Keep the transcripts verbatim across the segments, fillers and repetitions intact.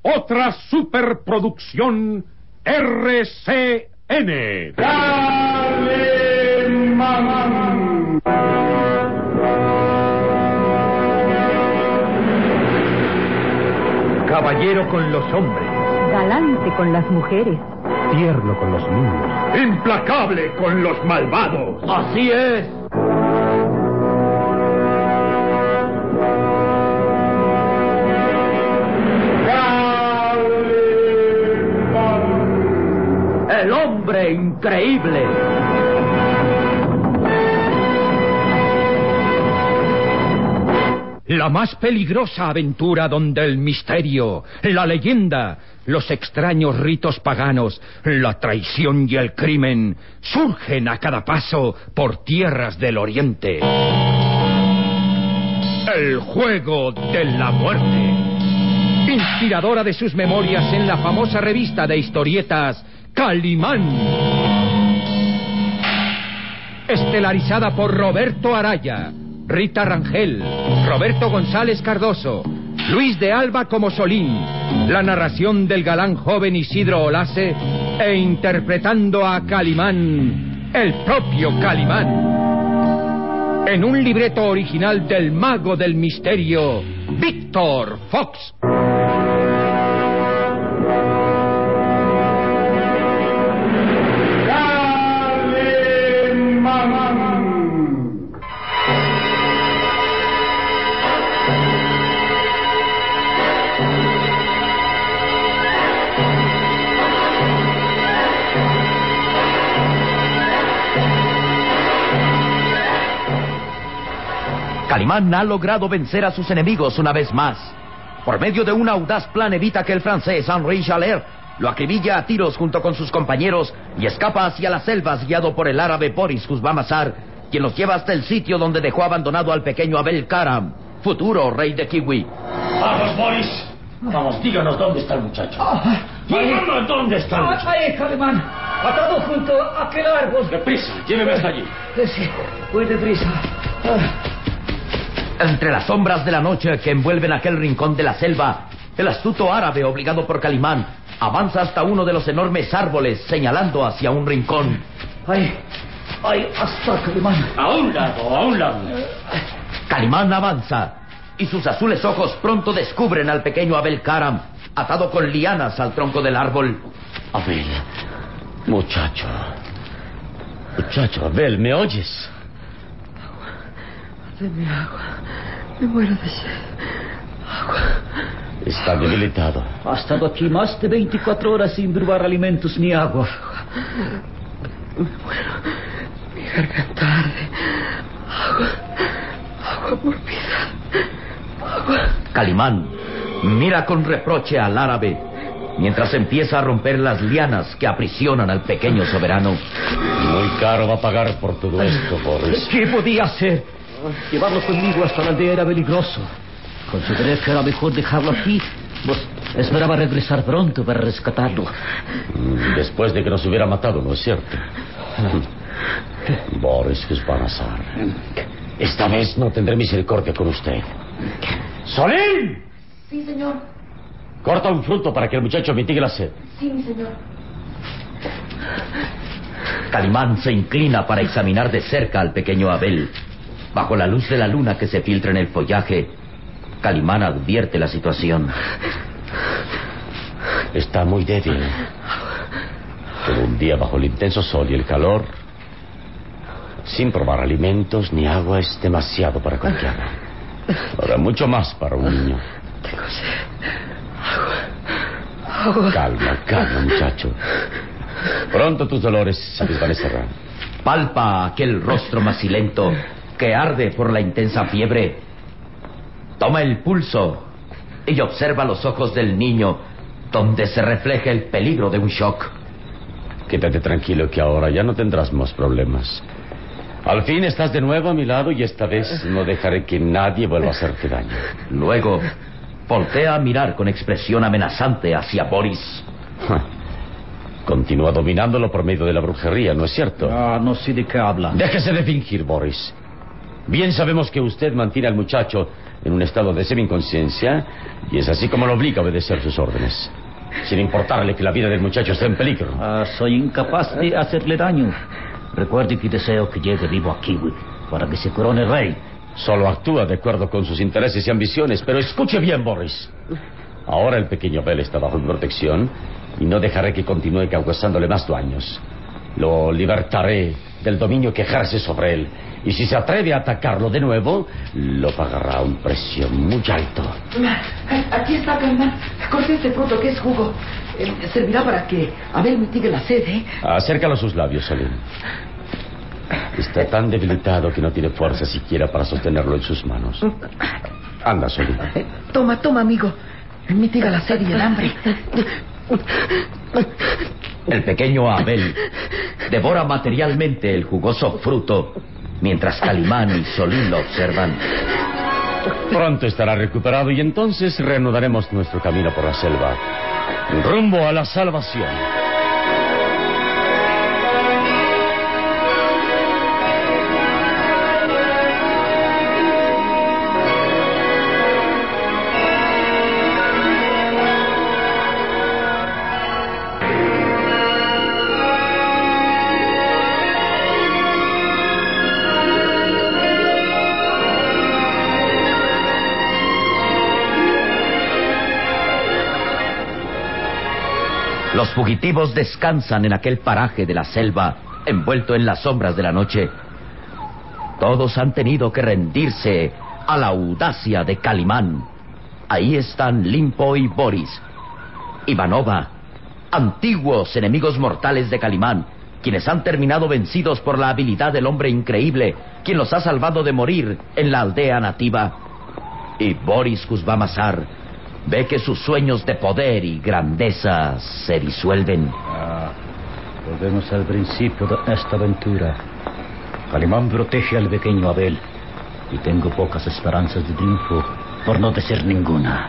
otra superproducción R C N. Calimán. Caballero con los hombres. Galante con las mujeres. Tierno con los niños. Implacable con los malvados. Así es. El hombre increíble. La más peligrosa aventura donde el misterio, la leyenda, los extraños ritos paganos, la traición y el crimen surgen a cada paso por tierras del oriente. El juego de la muerte. Inspiradora de sus memorias en la famosa revista de historietas Calimán. Estelarizada por Roberto Araya, Rita Rangel, Roberto González Cardoso, Luis de Alba como Solín, la narración del galán joven Isidro Olase e interpretando a Calimán, el propio Calimán. En un libreto original del mago del misterio, Víctor Fox. Calimán ha logrado vencer a sus enemigos una vez más. Por medio de un audaz plan evita que el francés Henri Chaleur lo acribilla a tiros junto con sus compañeros y escapa hacia las selvas guiado por el árabe Boris Husbamazar, quien los lleva hasta el sitio donde dejó abandonado al pequeño Abel Karam, futuro rey de Kiwi. ¡Vamos, Boris! Vamos, díganos dónde está el muchacho. Ah, díganos dónde está el muchacho. Ahí, Calimán, atado junto a aquel árbol. Deprisa, lléveme hasta allí. Sí, muy deprisa. Ah. Entre las sombras de la noche que envuelven aquel rincón de la selva, el astuto árabe, obligado por Calimán, avanza hasta uno de los enormes árboles, señalando hacia un rincón. ¡Ay! ¡Ay! ¡Hasta Calimán! A un lado, a un lado. Calimán avanza, y sus azules ojos pronto descubren al pequeño Abel Karam, atado con lianas al tronco del árbol. Abel, muchacho. Muchacho, Abel, ¿me oyes? Deme agua. Me muero de sed. Agua. Está debilitado. Ha estado aquí más de veinticuatro horas sin probar alimentos ni agua. Me muero. Mi garganta arde. Agua. Agua por piedad. Agua. Calimán mira con reproche al árabe mientras empieza a romper las lianas que aprisionan al pequeño soberano. Muy caro va a pagar por todo esto, Boris. ¿Qué podía hacer? Llevarlo conmigo hasta la aldea era peligroso. Consideré que era mejor dejarlo aquí. Pues esperaba regresar pronto para rescatarlo. Después de que nos hubiera matado, ¿no es cierto? Boris Husbamazar, esta vez no tendré misericordia con usted. ¡Solín! Sí, señor. Corta un fruto para que el muchacho mitigue la sed. Sí, mi señor. Calimán se inclina para examinar de cerca al pequeño Abel. Bajo la luz de la luna que se filtra en el follaje, Calimán advierte la situación. Está muy débil. Todo un día bajo el intenso sol y el calor, sin probar alimentos ni agua, es demasiado para cualquiera. Ahora, mucho más para un niño. Tengo sed. Agua. Agua. Calma, calma, muchacho. Pronto tus dolores se desvanecerán. Palpa aquel rostro macilento que arde por la intensa fiebre. Toma el pulso y observa los ojos del niño, donde se refleja el peligro de un shock. Quédate tranquilo que ahora ya no tendrás más problemas. Al fin estás de nuevo a mi lado y esta vez no dejaré que nadie vuelva a hacerte daño. Luego voltea a mirar con expresión amenazante hacia Boris. Continúa dominándolo por medio de la brujería, ¿no es cierto? Ah, no sé de qué habla. Déjese de fingir, Boris. Bien sabemos que usted mantiene al muchacho en un estado de semi-inconsciencia y es así como lo obliga a obedecer sus órdenes, sin importarle que la vida del muchacho esté en peligro. Ah, soy incapaz de hacerle daño. Recuerde que deseo que llegue vivo a Kiwi para que se corone rey. Solo actúa de acuerdo con sus intereses y ambiciones, pero escuche bien, Boris. Ahora el pequeño Abel está bajo mi protección y no dejaré que continúe causándole más daños. Lo libertaré del dominio que ejerce sobre él. Y si se atreve a atacarlo de nuevo, lo pagará a un precio muy alto. Aquí está, Calimán. Corté este fruto que es jugo. Eh, servirá para que Abel mitigue la sed, ¿eh? Acércalo a sus labios, Solín. Está tan debilitado que no tiene fuerza siquiera para sostenerlo en sus manos. Anda, Solín. Eh, toma, toma, amigo. Mitiga la sed y el hambre. El pequeño Abel devora materialmente el jugoso fruto, mientras Calimán y Solín lo observan. Pronto estará recuperado y entonces reanudaremos nuestro camino por la selva, rumbo a la salvación. Los fugitivos descansan en aquel paraje de la selva, envuelto en las sombras de la noche. Todos han tenido que rendirse a la audacia de Calimán. Ahí están Limpo y Boris. Ivanova, antiguos enemigos mortales de Calimán, quienes han terminado vencidos por la habilidad del hombre increíble, quien los ha salvado de morir en la aldea nativa. Y Boris Kuzbamazar ve que sus sueños de poder y grandeza se disuelven. Ah, volvemos al principio de esta aventura. Calimán protege al pequeño Abel y tengo pocas esperanzas de triunfo, por no decir ninguna.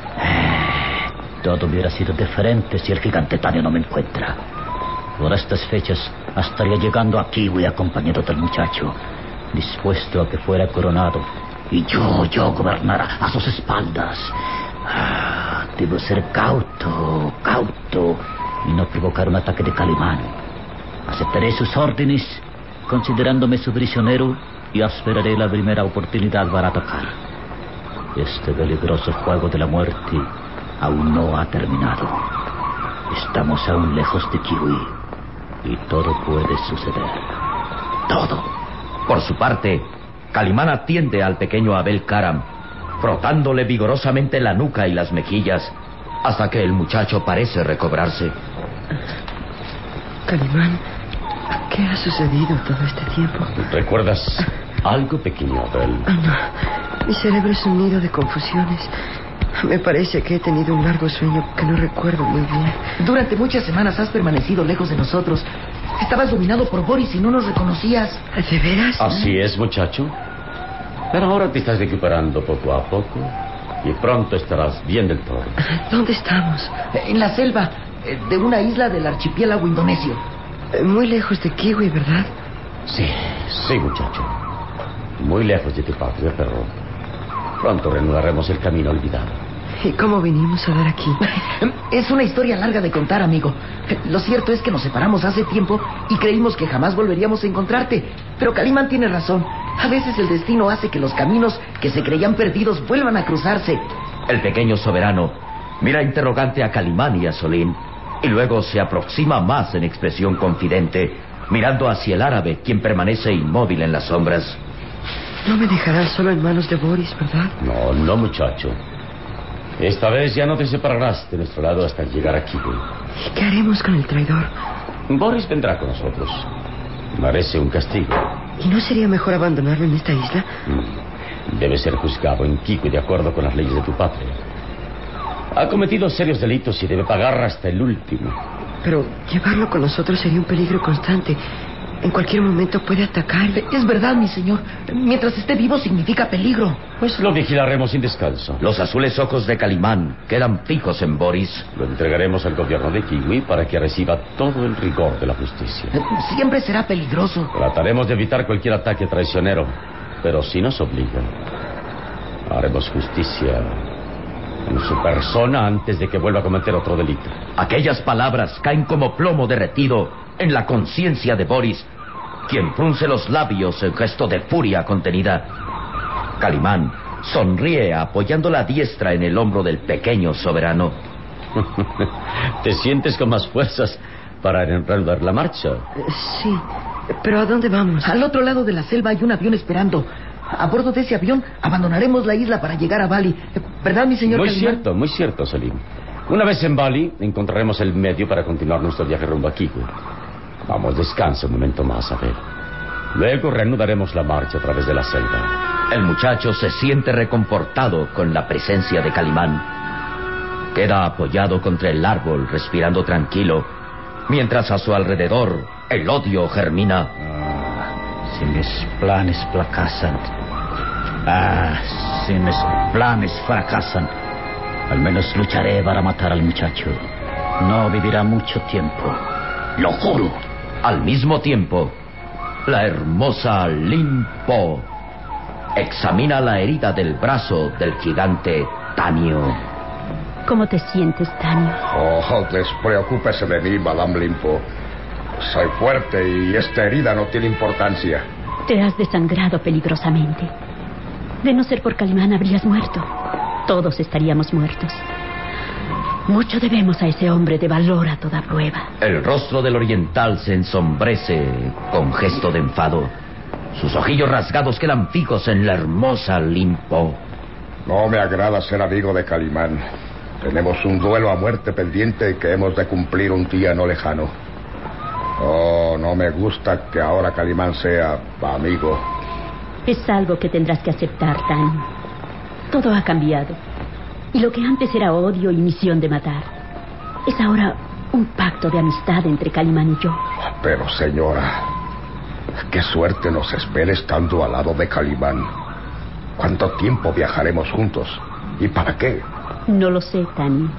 Eh, todo hubiera sido diferente si el gigante Tania no me encuentra. Por estas fechas estaría llegando a Kiwi acompañado del muchacho, dispuesto a que fuera coronado y yo, yo gobernara a sus espaldas. Ah, debo ser cauto, cauto y no provocar un ataque de Calimán. Aceptaré sus órdenes, considerándome su prisionero, y esperaré la primera oportunidad para atacar. Este peligroso juego de la muerte aún no ha terminado. Estamos aún lejos de Kiwi y todo puede suceder. Todo. Por su parte, Calimán atiende al pequeño Abel Karam, frotándole vigorosamente la nuca y las mejillas, hasta que el muchacho parece recobrarse. Calimán, ¿qué ha sucedido todo este tiempo? ¿Recuerdas algo, pequeño Abel? Oh, no. Mi cerebro es un nido de confusiones. Me parece que he tenido un largo sueño que no recuerdo muy bien. Durante muchas semanas has permanecido lejos de nosotros. Estabas dominado por Boris y no nos reconocías. ¿De veras? Así es, muchacho. Pero ahora te estás recuperando poco a poco y pronto estarás bien del todo. ¿Dónde estamos? En la selva de una isla del archipiélago indonesio. Muy lejos de Kiwi, ¿verdad? Sí, sí, muchacho. Muy lejos de tu patria, pero pronto reanudaremos el camino olvidado. ¿Y cómo vinimos a dar aquí? Es una historia larga de contar, amigo. Lo cierto es que nos separamos hace tiempo y creímos que jamás volveríamos a encontrarte. Pero Calimán tiene razón. A veces el destino hace que los caminos que se creían perdidos vuelvan a cruzarse. El pequeño soberano mira interrogante a Calimán y a Solín, y luego se aproxima más en expresión confidente, mirando hacia el árabe, quien permanece inmóvil en las sombras. No me dejarás solo en manos de Boris, ¿verdad? No, no, muchacho. Esta vez ya no te separarás de nuestro lado hasta llegar aquí. ¿Y qué haremos con el traidor? Boris vendrá con nosotros. Merece un castigo. ¿Y no sería mejor abandonarlo en esta isla? Debe ser juzgado en Kiwi de acuerdo con las leyes de tu patria. Ha cometido serios delitos y debe pagar hasta el último. Pero llevarlo con nosotros sería un peligro constante. En cualquier momento puede atacar. Es verdad, mi señor. Mientras esté vivo significa peligro. Pues lo vigilaremos sin descanso. Los azules ojos de Calimán quedan fijos en Boris. Lo entregaremos al gobierno de Kiwi para que reciba todo el rigor de la justicia. Siempre será peligroso. Trataremos de evitar cualquier ataque traicionero. Pero si nos obligan, haremos justicia en su persona antes de que vuelva a cometer otro delito. Aquellas palabras caen como plomo derretido en la conciencia de Boris, quien frunce los labios en gesto de furia contenida. Calimán sonríe apoyando la diestra en el hombro del pequeño soberano. ¿Te sientes con más fuerzas para reanudar la marcha? Eh, sí, pero ¿a dónde vamos? Al otro lado de la selva hay un avión esperando. A bordo de ese avión abandonaremos la isla para llegar a Bali. ¿Verdad, mi señor Muy Calimán? cierto, muy cierto, Selim. Una vez en Bali, encontraremos el medio para continuar nuestro viaje rumbo a Kivu. Vamos, descansa un momento más, a ver. Luego reanudaremos la marcha a través de la selva. El muchacho se siente reconfortado con la presencia de Calimán. Queda apoyado contra el árbol, respirando tranquilo, mientras a su alrededor el odio germina. Ah, si mis planes fracasan, ah, si mis planes fracasan, al menos lucharé para matar al muchacho. No vivirá mucho tiempo, lo juro. Al mismo tiempo, la hermosa Lim Po examina la herida del brazo del gigante Tanio. ¿Cómo te sientes, Tanio? Oh, despreocúpese de mí, Madame Limpo. Soy fuerte y esta herida no tiene importancia. Te has desangrado peligrosamente. De no ser por Calimán habrías muerto. Todos estaríamos muertos. Mucho debemos a ese hombre de valor a toda prueba. El rostro del oriental se ensombrece con gesto de enfado. Sus ojillos rasgados quedan fijos en la hermosa Lim Po. No me agrada ser amigo de Calimán. Tenemos un duelo a muerte pendiente que hemos de cumplir un día no lejano. Oh, no me gusta que ahora Calimán sea amigo. Es algo que tendrás que aceptar, Tanio. Todo ha cambiado. Y lo que antes era odio y misión de matar, es ahora un pacto de amistad entre Calimán y yo. Pero, señora, qué suerte nos espera estando al lado de Calimán. ¿Cuánto tiempo viajaremos juntos? ¿Y para qué? No lo sé, Tanio.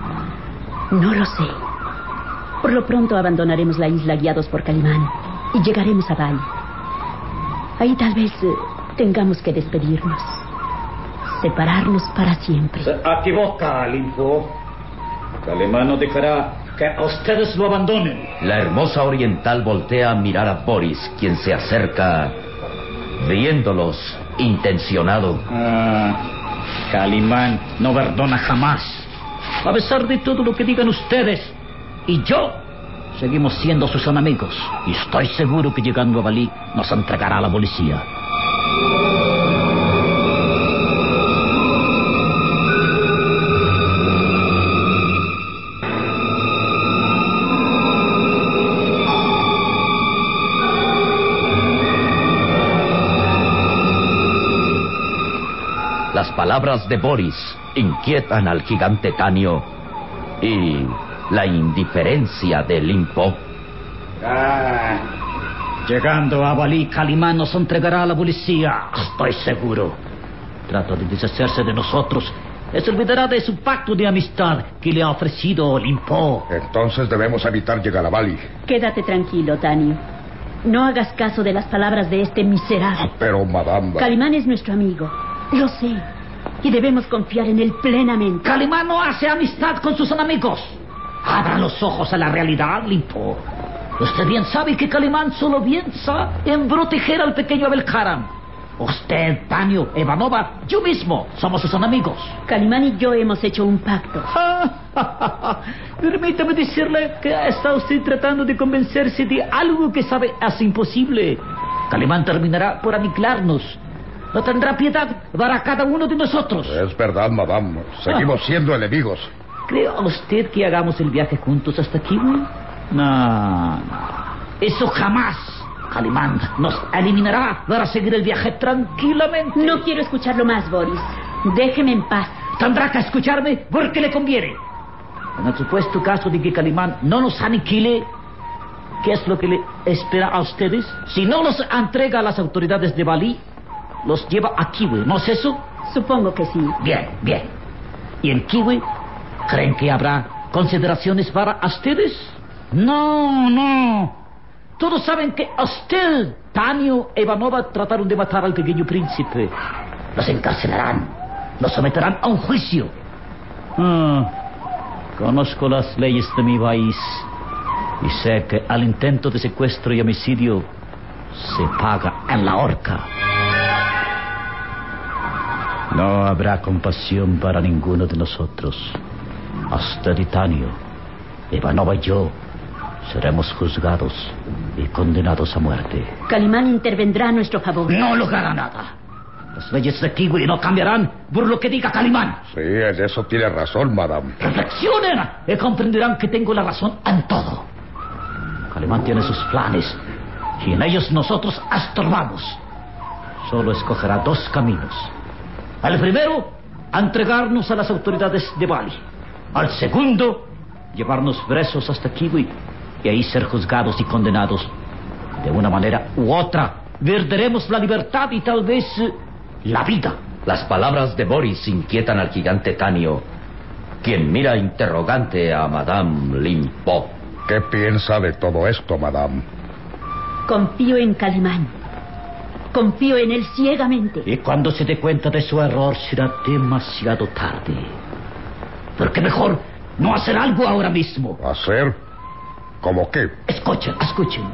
No lo sé. Por lo pronto abandonaremos la isla guiados por Calimán y llegaremos a Bali. Ahí tal vez eh, tengamos que despedirnos. Separarnos para siempre. Se equivoca, Limpo. Calimán no dejará que a ustedes lo abandonen. La hermosa oriental voltea a mirar a Boris, quien se acerca viéndolos intencionado. Ah, Calimán no perdona jamás. A pesar de todo lo que digan ustedes y yo, seguimos siendo sus enemigos. Y estoy seguro que llegando a Bali nos entregará a la policía. Las palabras de Boris inquietan al gigante Tanio y la indiferencia de Lim Po. Ah, llegando a Bali, Calimán nos entregará a la policía. Estoy seguro. Trata de deshacerse de nosotros. Se olvidará de su pacto de amistad que le ha ofrecido Lim Po. Entonces debemos evitar llegar a Bali. Quédate tranquilo, Tanio. No hagas caso de las palabras de este miserable. Pero, madame... Calimán es nuestro amigo. Lo sé. Y debemos confiar en él plenamente. Calimán no hace amistad con sus enemigos. Abra los ojos a la realidad, Limpo. Usted bien sabe que Calimán solo piensa en proteger al pequeño Abel Karam. Usted, Tanio, Ivanova, yo mismo somos sus enemigos. Calimán y yo hemos hecho un pacto. Permítame decirle que está usted tratando de convencerse de algo que sabe es imposible. Calimán terminará por aniquilarnos. No tendrá piedad para cada uno de nosotros. Es verdad, madame. Seguimos siendo enemigos. ¿Cree usted que hagamos el viaje juntos hasta aquí? No, no. Eso jamás. Calimán nos eliminará para seguir el viaje tranquilamente. No quiero escucharlo más, Boris. Déjeme en paz. Tendrá que escucharme porque le conviene. En el supuesto caso de que Calimán no nos aniquile, ¿qué es lo que le espera a ustedes? Si no los entrega a las autoridades de Bali, los lleva a Kiwi, ¿no es eso? Supongo que sí. Bien, bien. ¿Y en Kiwi creen que habrá consideraciones para ustedes? No, no. Todos saben que usted Tanio e Ivanova trataron de matar al pequeño príncipe. Los encarcelarán, los someterán a un juicio. Ah, conozco las leyes de mi país y sé que al intento de secuestro y homicidio se paga en la horca. No habrá compasión para ninguno de nosotros. Hasta Tanio, Ivanova y yo seremos juzgados y condenados a muerte. Calimán intervendrá a nuestro favor. No logrará nada. Las leyes de Kiwi no cambiarán por lo que diga Calimán. Sí, en eso tiene razón, madame. Reflexionen y comprenderán que tengo la razón en todo. Calimán tiene sus planes y en ellos nosotros estorbamos. Solo escogerá dos caminos. El primero, entregarnos a las autoridades de Bali. Al segundo, llevarnos presos hasta Kiwi y ahí ser juzgados y condenados. De una manera u otra, perderemos la libertad y tal vez eh, la vida. Las palabras de Boris inquietan al gigante Tanio, quien mira interrogante a Madame Limpo. ¿Qué piensa de todo esto, madame? Confío en Calimán. Confío en él ciegamente. Y cuando se dé cuenta de su error será demasiado tarde. Porque mejor no hacer algo ahora mismo. ¿Hacer? ¿Cómo qué? Escuchen, escuchen.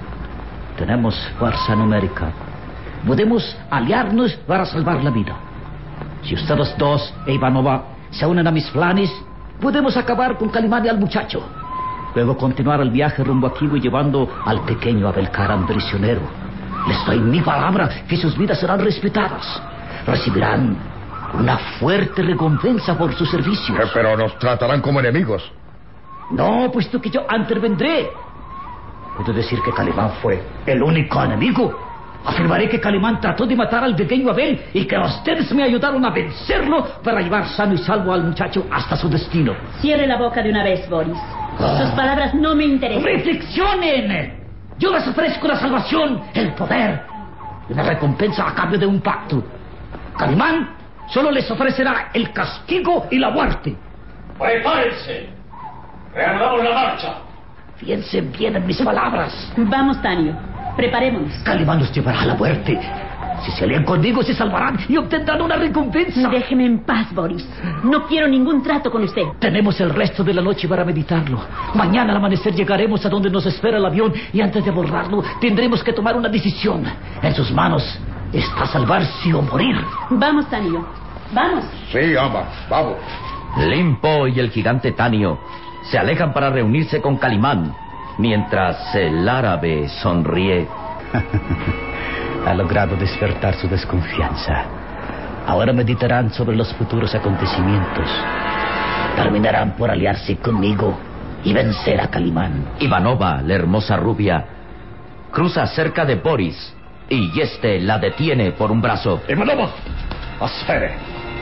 Tenemos fuerza numérica. Podemos aliarnos para salvar la vida. Si ustedes dos e Ivanova se unen a mis planes, podemos acabar con Calimán y al muchacho. Luego continuar el viaje rumbo a Kiwi llevando al pequeño Abelkaran prisionero. Les doy mi palabra que sus vidas serán respetadas. Recibirán una fuerte recompensa por sus servicios. Eh, pero nos tratarán como enemigos. No, puesto que yo intervendré. Puedo decir que Calimán fue el único enemigo. Afirmaré que Calimán trató de matar al pequeño Abel y que ustedes me ayudaron a vencerlo para llevar sano y salvo al muchacho hasta su destino. Cierre la boca de una vez, Boris. Ah. Sus palabras no me interesan. ¡Reflexionen! Yo les ofrezco la salvación, el poder, y una recompensa a cambio de un pacto. Calimán solo les ofrecerá el castigo y la muerte. ¡Prepárense! ¡Reanudamos la marcha! Piensen bien en mis palabras. Vamos, Tanio. Preparémonos. Calimán los llevará a la muerte. Si se alían conmigo, se salvarán y obtendrán una recompensa. Déjeme en paz, Boris. No quiero ningún trato con usted. Tenemos el resto de la noche para meditarlo. Mañana al amanecer llegaremos a donde nos espera el avión y antes de abordarlo tendremos que tomar una decisión. En sus manos está salvarse o morir. Vamos, Tanio. Vamos. Sí, ama, vamos. Limpo y el gigante Tanio se alejan para reunirse con Calimán, mientras el árabe sonríe. Ha logrado despertar su desconfianza. Ahora meditarán sobre los futuros acontecimientos. Terminarán por aliarse conmigo y vencer a Calimán. Ivanova, la hermosa rubia, cruza cerca de Boris y este la detiene por un brazo. Ivanova, espere.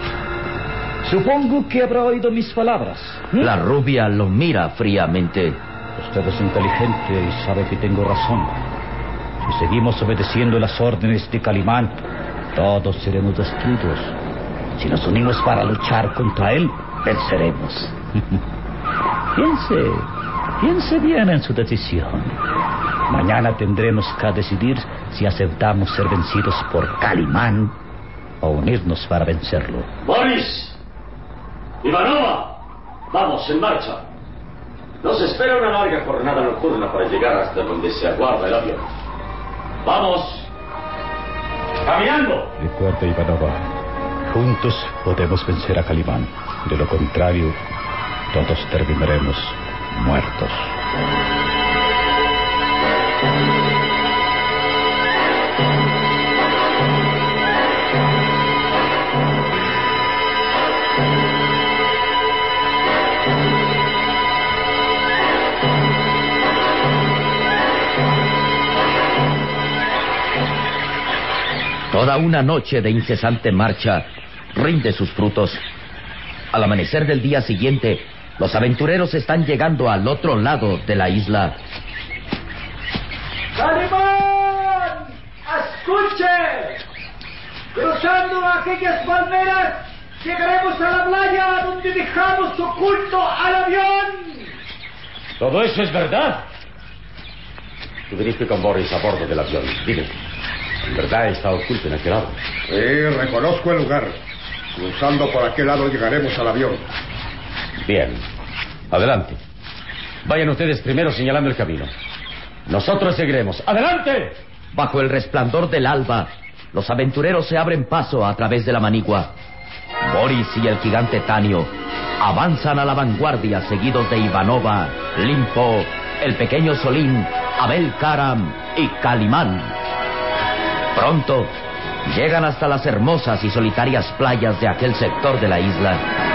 Supongo que habrá oído mis palabras. ¿Mm? La rubia lo mira fríamente. Usted es inteligente y sabe que tengo razón. Si seguimos obedeciendo las órdenes de Calimán, todos seremos destruidos. Si nos unimos para luchar contra él, venceremos. Piense, piense bien en su decisión. Mañana tendremos que decidir si aceptamos ser vencidos por Calimán o unirnos para vencerlo. ¡Boris! ¡Ivanova! ¡Vamos, en marcha! Nos espera una larga jornada nocturna para llegar hasta donde se aguarda el avión. ¡Vamos! ¡Caminando! Recuerda, Ivanova, juntos podemos vencer a Calimán. De lo contrario, todos terminaremos muertos. Toda una noche de incesante marcha rinde sus frutos. Al amanecer del día siguiente, los aventureros están llegando al otro lado de la isla. ¡Calimán! ¡Escuche! Cruzando aquellas palmeras, llegaremos a la playa donde dejamos oculto al avión. ¿Todo eso es verdad? tú viniste con Boris a bordo del avión. Dime, ¿en verdad está oculto en aquel lado? Sí, reconozco el lugar. Cruzando por aquel lado llegaremos al avión. Bien. Adelante. Vayan ustedes primero señalando el camino. Nosotros seguiremos. ¡Adelante! Bajo el resplandor del alba, los aventureros se abren paso a través de la manigua. Boris y el gigante Tanio avanzan a la vanguardia, seguidos de Ivanova, Limpo, el pequeño Solín, Abel Karam y Calimán. Pronto llegan hasta las hermosas y solitarias playas de aquel sector de la isla.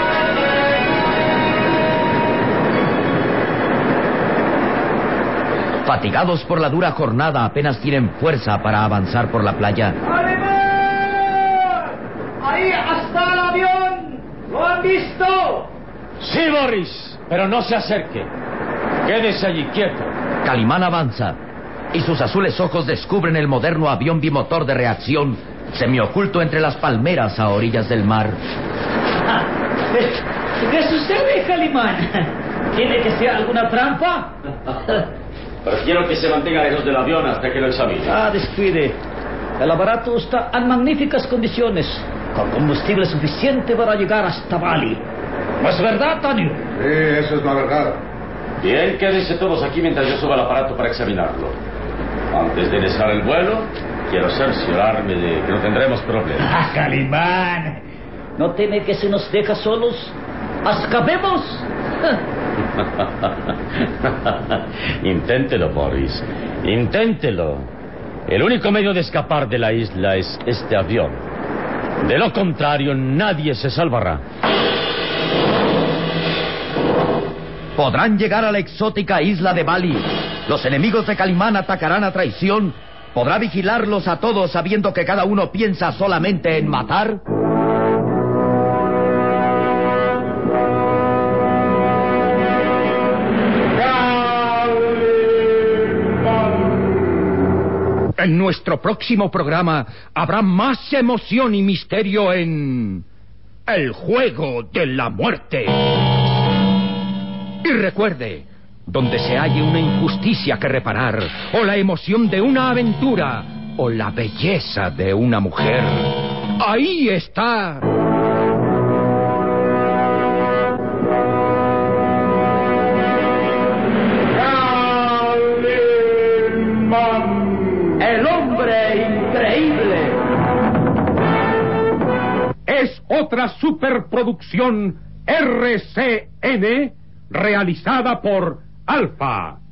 Fatigados por la dura jornada, apenas tienen fuerza para avanzar por la playa. ¡Alemán! ¡Ahí hasta el avión! ¿Lo han visto? Sí, Boris, pero no se acerque. Quédese allí quieto. Calimán avanza y sus azules ojos descubren el moderno avión bimotor de reacción, semioculto entre las palmeras a orillas del mar. Ah, ¿qué sucede, Calimán? ¿Tiene que ser alguna trampa? Prefiero que se mantenga lejos del avión hasta que lo examine. Ah, descuide. El aparato está en magníficas condiciones, con combustible suficiente para llegar hasta Bali. ¿No es verdad, Tanio? Sí, eso es la verdad. Bien, quédense todos aquí mientras yo suba el aparato para examinarlo. Antes de iniciar el vuelo, quiero cerciorarme de que no tendremos problemas. Ah, Calimán. ¿No teme que se nos deja solos? ¡Escapemos! Inténtelo, Boris. Inténtelo. El único medio de escapar de la isla es este avión. De lo contrario, nadie se salvará. Podrán llegar a la exótica isla de Bali. Los enemigos de Calimán atacarán a traición. ¿Podrá vigilarlos a todos sabiendo que cada uno piensa solamente en matar? En nuestro próximo programa habrá más emoción y misterio en... El juego de la muerte. Y recuerde, donde se halle una injusticia que reparar, o la emoción de una aventura, o la belleza de una mujer, ahí está... ¡El hombre increíble! Es otra superproducción R C N realizada por Alfa.